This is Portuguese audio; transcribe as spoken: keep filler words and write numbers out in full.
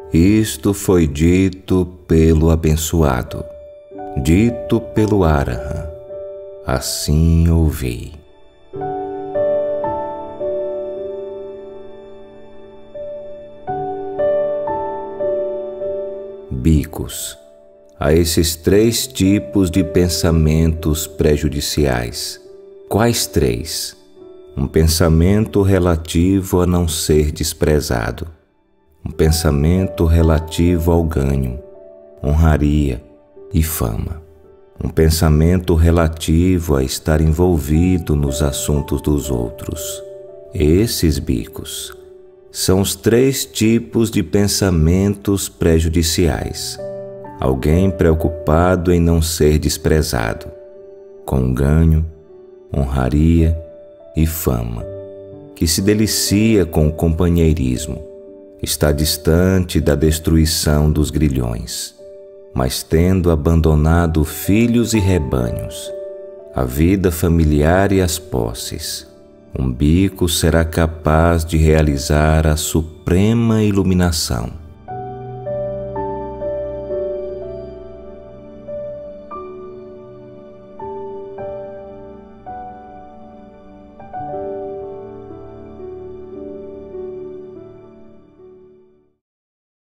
Isto foi dito pelo abençoado, dito pelo Arahant. Assim ouvi. Bicos. Há esses três tipos de pensamentos prejudiciais. Quais três? Um pensamento relativo a não ser desprezado. Um pensamento relativo ao ganho, honraria e fama. Um pensamento relativo a estar envolvido nos assuntos dos outros. Esses bicos são os três tipos de pensamentos prejudiciais. Alguém preocupado em não ser desprezado, com ganho, honraria e fama, que se delicia com o companheirismo, está distante da destruição dos grilhões, mas tendo abandonado filhos e rebanhos, a vida familiar e as posses, um bico será capaz de realizar a suprema iluminação.